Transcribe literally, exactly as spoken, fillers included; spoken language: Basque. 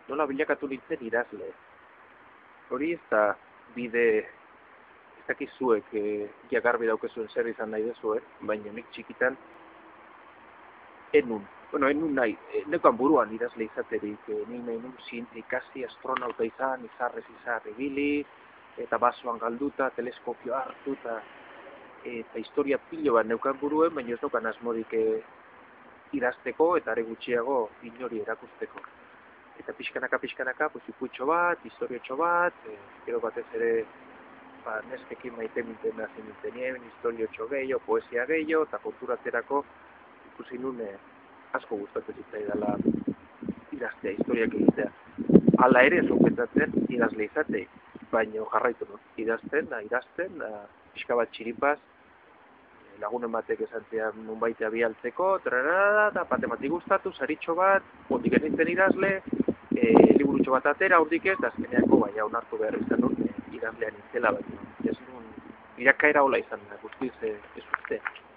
nola bilakatu nintzen idazle. Hori ez da bide, ez dakizuek e, jagarbi daukezuen zer izan nahi dezuen, baina nik txikitan enun, bueno, enun nahi, e, neukan buruan idazle izaterik, e, nik nahi nun zientzia ikasi, astronauta izan, izarrez izar ibili, eta basoan galduta, teleskopioa hartuta, eta historia pilo bat neukan buruen, baina ez neukan asmorik e, idazteko eta are gutxiago inori erakusteko. Eta pixkanaka, pixkanaka, pues, ikuitxo bat, historiotxo bat, e, gero batez ere ba, neskekin maite minten hasi nintenien, historiotxo gehiago, poesia gehiago, eta konturatzerako ikusi nun e, asko gustatzen zitzaidala idaztea, historiak egitea. Hala ere, zopetatzen idazle izatei, baina jarraitu nun, idazten, da, idazten, da, pixka bat txiripaz, lagunen batek esan zean nunbaitea bialtzeko, trarara, eta patematik gustatu, saritxo bat, ondik nintzen idazle, e, liburutxo bat atera, ondik ez, da azkeneako bai, onartu behar izan nun, e, idazlean nintzela, baina ez nun, irakaera hola izan da, guztiz e, ez uste.